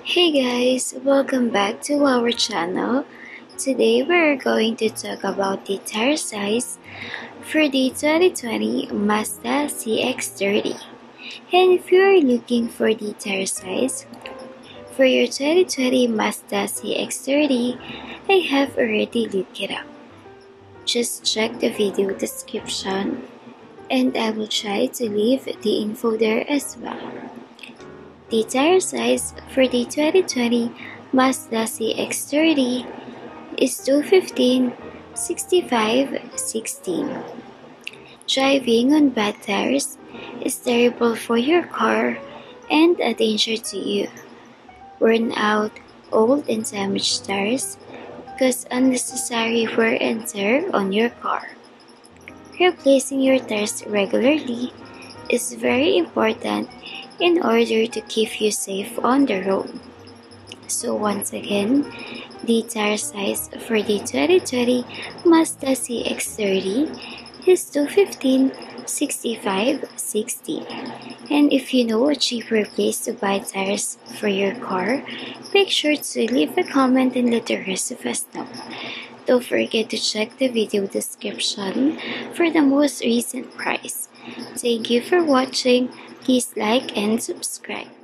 Hey guys, welcome back to our channel. Today we're going to talk about the tire size for the 2020 Mazda CX-30. And if you are looking for the tire size for your 2020 Mazda CX-30, I have already looked it up. Just check the video description and I will try to leave the info there as well. The tire size for the 2020 Mazda CX-30 is 215/65/16. Driving on bad tires is terrible for your car and a danger to you. Worn out, old and damaged tires cause unnecessary wear and tear on your car. Replacing your tires regularly is very important in order to keep you safe on the road. So once again, the tire size for the 2020 Mazda CX-30 is 215/65/16. And if you know a cheaper place to buy tires for your car, make sure to leave a comment and let the rest of us know. Don't forget to check the video description for the most recent price. Thank you for watching. Please like and subscribe.